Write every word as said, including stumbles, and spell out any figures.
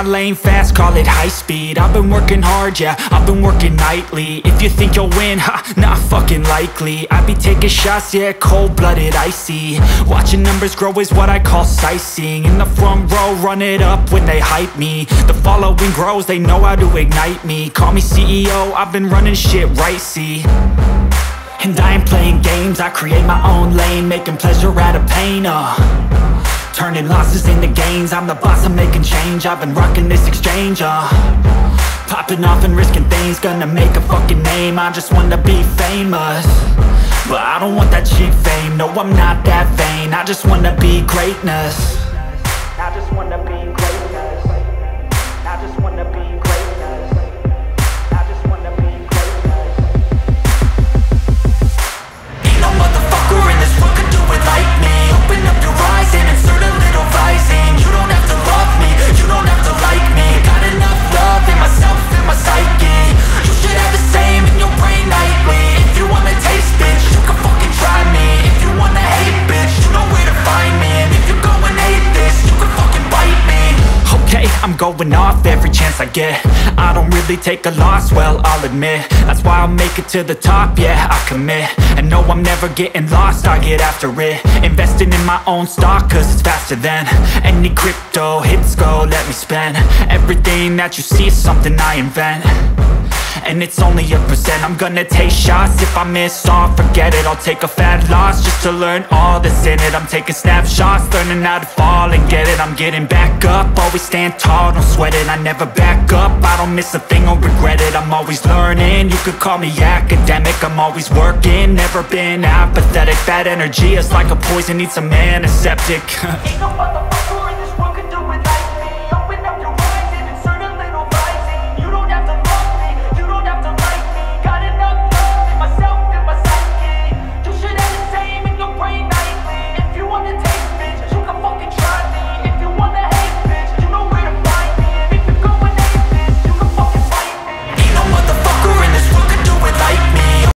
my lane fast, call it high speed. I've been working hard, yeah, I've been working nightly. If you think you'll win, ha, not fucking likely. I be taking shots, yeah, cold-blooded, icy. Watching numbers grow is what I call sightseeing. In the front row, run it up when they hype me. The following grows, they know how to ignite me. Call me C E O, I've been running shit right, see. And I ain't playing games, I create my own lane, making pleasure out of pain, uh turning losses into gains, I'm the boss, I'm making change. I've been rocking this exchange, uh popping off and risking things, gonna make a fucking name. I just wanna be famous, but I don't want that cheap fame. No, I'm not that vain, I just wanna be greatness. I just wanna be greatness. I just wanna be greatness. I just wanna be greatness. Ain't no motherfucker in this world could do it like me. Open up your eyes and insert a little rising. You don't have to love me, you don't have to like me. Got enough love in myself and my psyche. You should have the same in your brain nightly. If you wanna taste, bitch, you can fucking try me. If you wanna hate, bitch, you know where to find me. And if you go and hate this, you can fucking bite me. Okay, I'm going off every chance I get. I don't really take a loss, well, I'll admit. That's why I'll make it to the top, yeah, I commit. And no, I'm never getting lost, I get after it. Investing in my own stock, cause it's faster than any crypto hits go, let me spend. Everything that you see is something I invent, and it's only a percent. I'm gonna take shots, if I miss all, forget it. I'll take a fat loss just to learn all that's in it. I'm taking snapshots, learning how to fall and get it. I'm getting back up, always stand tall, don't sweat it. I never back up, I don't miss a thing or regret it. I'm always learning, you could call me academic. I'm always working, never been apathetic. Bad energy is like a poison, needs some antiseptic.